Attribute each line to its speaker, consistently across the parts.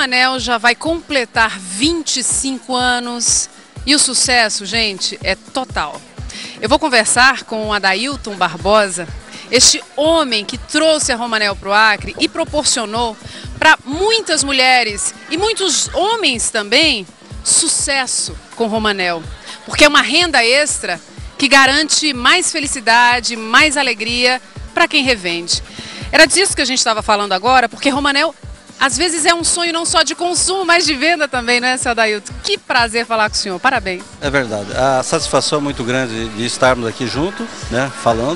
Speaker 1: Romanel já vai completar 25 anos e o sucesso, gente, é total. Eu vou conversar com o Adailton Barbosa, este homem que trouxe a Romanel para o Acre e proporcionou para muitas mulheres e muitos homens também sucesso com Romanel, porque é uma renda extra que garante mais felicidade, mais alegria para quem revende. Era disso que a gente estava falando agora, porque Romanel às vezes é um sonho não só de consumo, mas de venda também, né, seu Adailton? Que prazer falar com o senhor, parabéns.
Speaker 2: É verdade, a satisfação é muito grande de estarmos aqui juntos, né, falando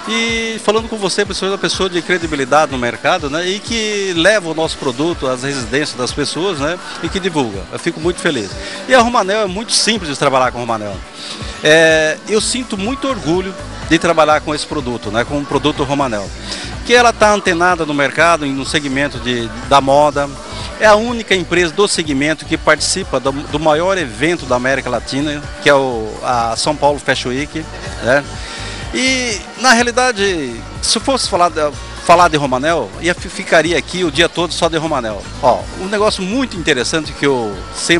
Speaker 2: com você, uma pessoa de credibilidade no mercado, né, e que leva o nosso produto às residências das pessoas, né, e que divulga. Eu fico muito feliz. E a Romanel é muito simples de trabalhar com a Romanel. Eu sinto muito orgulho de trabalhar com esse produto, né, com o produto Romanel, que ela está antenada no mercado, no segmento da moda. É a única empresa do segmento que participa do maior evento da América Latina, que é a São Paulo Fashion Week, né? E na realidade, se fosse falar de Romanel, ficaria aqui o dia todo só de Romanel. Ó, um negócio muito interessante que eu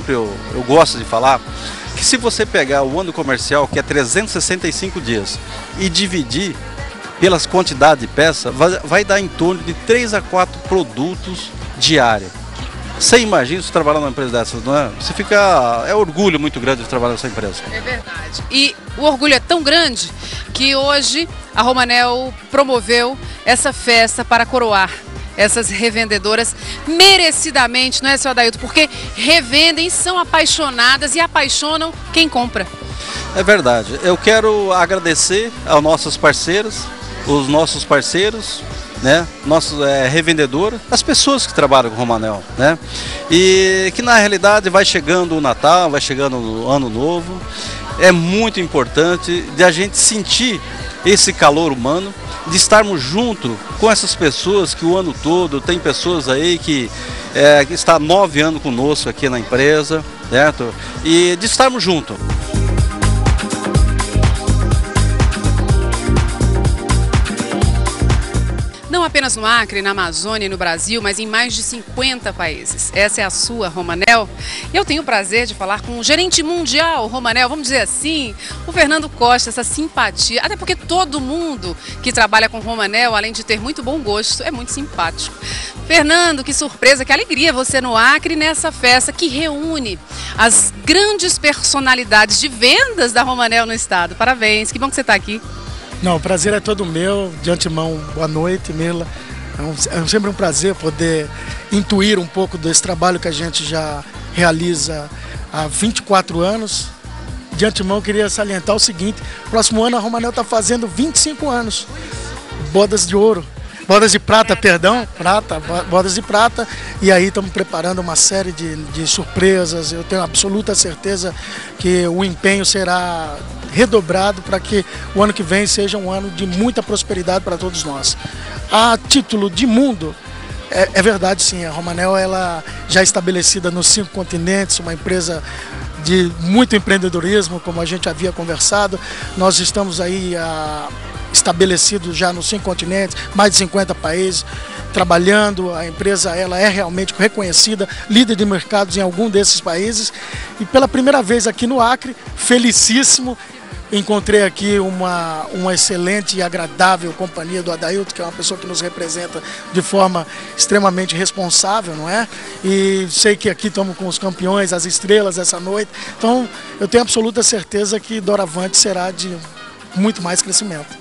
Speaker 2: gosto de falar, que se você pegar o ano comercial, que é 365 dias, e dividir pelas quantidades de peças, vai dar em torno de 3 a 4 produtos diários. Você imagina se trabalhar numa empresa dessas, não é? É orgulho muito grande de trabalhar nessa empresa.
Speaker 1: É verdade. E o orgulho é tão grande que hoje a Romanel promoveu essa festa para coroar essas revendedoras merecidamente, não é, seu Adailton? Porque revendem, são apaixonadas e apaixonam quem compra.
Speaker 2: É verdade. Eu quero agradecer aos nossos parceiros, os nossos parceiros, né, nossos revendedores, as pessoas que trabalham com Romanel, né, e que na realidade vai chegando o Natal, vai chegando o Ano Novo, é muito importante de a gente sentir esse calor humano, de estarmos junto com essas pessoas que o ano todo, tem pessoas aí que está há 9 anos conosco aqui na empresa, certo? E de estarmos juntos.
Speaker 1: Não apenas no Acre, na Amazônia e no Brasil, mas em mais de 50 países. Essa é a sua Romanel. Eu tenho o prazer de falar com o gerente mundial Romanel, vamos dizer assim, o Fernando Costa, essa simpatia. Até porque todo mundo que trabalha com Romanel, além de ter muito bom gosto, é muito simpático. Fernando, que surpresa, que alegria você no Acre nessa festa que reúne as grandes personalidades de vendas da Romanel no estado. Parabéns, que bom que você está aqui.
Speaker 3: Não, o prazer é todo meu. De antemão, boa noite, Mila. É sempre um prazer poder intuir um pouco desse trabalho que a gente já realiza há 24 anos. De antemão, eu queria salientar o seguinte: próximo ano a Romanel está fazendo 25 anos. Bodas de ouro. Bodas de prata, perdão, bodas de prata, e aí estamos preparando uma série de surpresas. Eu tenho absoluta certeza que o empenho será redobrado para que o ano que vem seja um ano de muita prosperidade para todos nós. A título de mundo, é verdade sim, a Romanel ela já é estabelecida nos 5 continentes, uma empresa de muito empreendedorismo, como a gente havia conversado. Nós estamos aí estabelecido já nos 5 continentes, mais de 50 países, trabalhando. A empresa ela é realmente reconhecida, líder de mercados em algum desses países. E pela primeira vez aqui no Acre, felicíssimo, encontrei aqui uma excelente e agradável companhia do Adailton, que é uma pessoa que nos representa de forma extremamente responsável, não é? E sei que aqui estamos com os campeões, as estrelas essa noite. Então eu tenho absoluta certeza que doravante será de muito mais crescimento.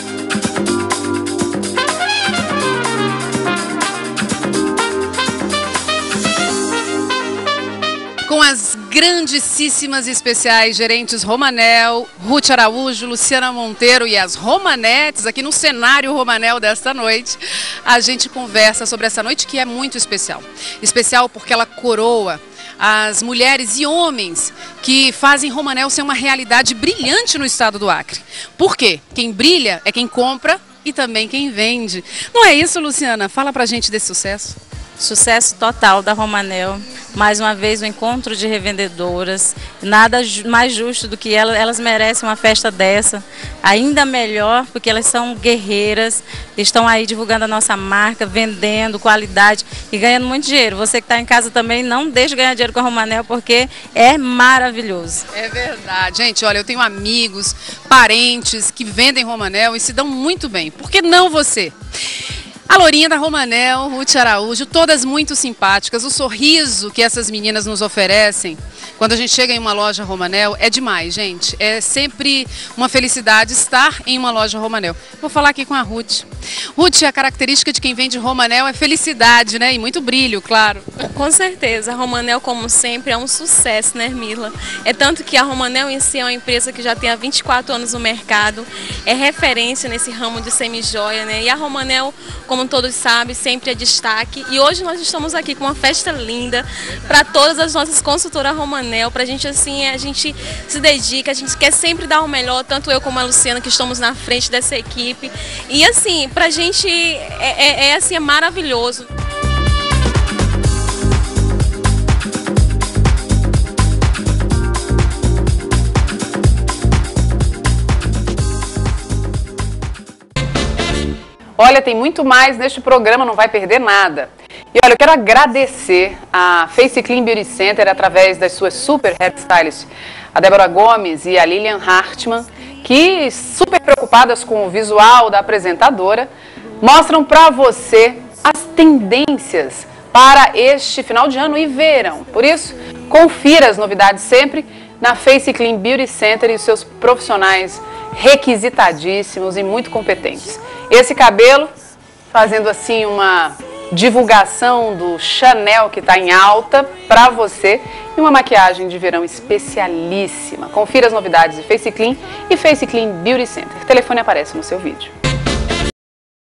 Speaker 1: Com as grandíssimas e especiais gerentes Romanel, Ruth Araújo, Luciana Monteiro e as Romanetes aqui no cenário Romanel desta noite, a gente conversa sobre essa noite que é muito especial. Especial porque ela coroa as mulheres e homens que fazem Romanel ser uma realidade brilhante no estado do Acre. Por quê? Quem brilha é quem compra e também quem vende. Não é isso, Luciana? Fala pra gente desse sucesso.
Speaker 4: Sucesso total da Romanel. Mais uma vez, o encontro de revendedoras. Nada mais justo do que elas merecem uma festa dessa. Ainda melhor, porque elas são guerreiras, estão aí divulgando a nossa marca, vendendo qualidade e ganhando muito dinheiro. Você que está em casa também, não deixe de ganhar dinheiro com a Romanel, porque é maravilhoso.
Speaker 1: É verdade. Gente, olha, eu tenho amigos, parentes que vendem Romanel e se dão muito bem. Por que não você? A Lourinha da Romanel, Ruth Araújo, todas muito simpáticas. O sorriso que essas meninas nos oferecem quando a gente chega em uma loja Romanel é demais, gente. É sempre uma felicidade estar em uma loja Romanel. Vou falar aqui com a Ruth. Ruth, a característica de quem vende Romanel é felicidade, né? E muito brilho, claro.
Speaker 5: Com certeza. A Romanel, como sempre, é um sucesso, né, Mila? É tanto que a Romanel em si é uma empresa que já tem há 24 anos no mercado, é referência nesse ramo de semijoia, né? E a Romanel, como todos sabem, sempre é destaque. E hoje nós estamos aqui com uma festa linda para todas as nossas consultoras Romanel. Para a gente, assim, a gente se dedica, a gente quer sempre dar o melhor, tanto eu como a Luciana, que estamos na frente dessa equipe. E assim, pra gente assim, é maravilhoso.
Speaker 1: Olha, tem muito mais neste programa, não vai perder nada. E olha, eu quero agradecer a Face Clean Beauty Center através das suas super hairstylists, a Débora Gomes e a Lilian Hartmann, que, super preocupadas com o visual da apresentadora, mostram para você as tendências para este final de ano e verão. Por isso, confira as novidades sempre na Face Clean Beauty Center e os seus profissionais requisitadíssimos e muito competentes. Esse cabelo, fazendo assim uma divulgação do Chanel que está em alta para você e uma maquiagem de verão especialíssima. Confira as novidades de Face Clean e Face Clean Beauty Center. O telefone aparece no seu vídeo.